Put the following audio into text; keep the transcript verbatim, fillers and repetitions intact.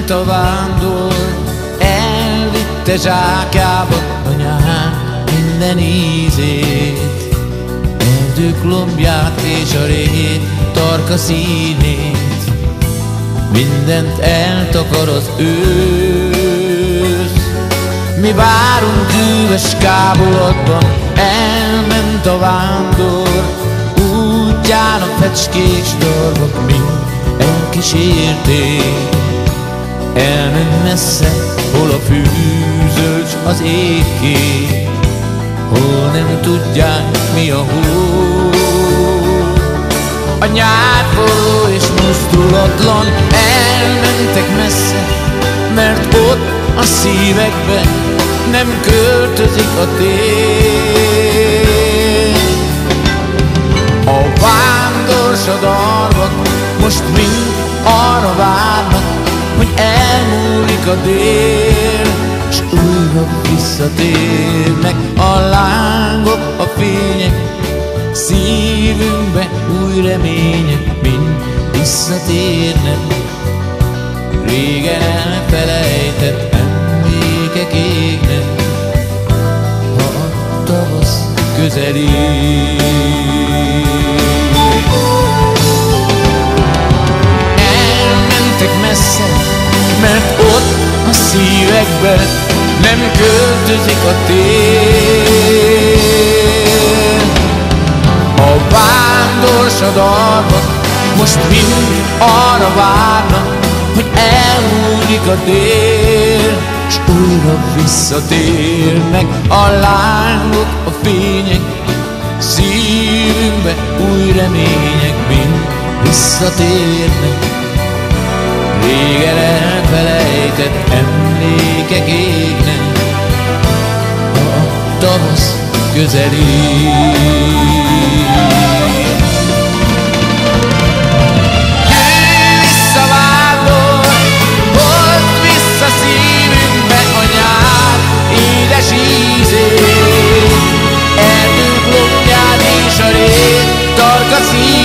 Elment a vándor, elvitte zsákjába a nyár minden ízét, erdők lombját és a rét tarka színét, mindent eltakar az ősz. Mi várunk dühös kábulatban, elment a vándor, útján a fecskék s darvak mind elkísérték. Elment messze, hol a fűzölcs az ég kék, hol nem tudják mi a hó. A nyár forró és mozdulatlan, elmentek messze, mert ott a szívekbe nem költözik a tél. A vándorsadarvak most mind arra várnak, hogy elmúlik a dél, s újra visszatérnek a lángok, a fények, szívünkbe új remények mind visszatérnek. Régen elfelejtett emlékek égnek, ha a tavasz közelít. Elmentek messze, mert ott a szívekben nem költözik a tél. A vándorsadarvak most mind arra várnak, hogy elmúlik a dél, s újra visszatérnek a lángok, a fények, szívünkbe új remények mind visszatérnek. Régen elfelejtett emlékek égnek, ha a tavasz közelít. Ízét, erdők lombján és a rét tarka színét,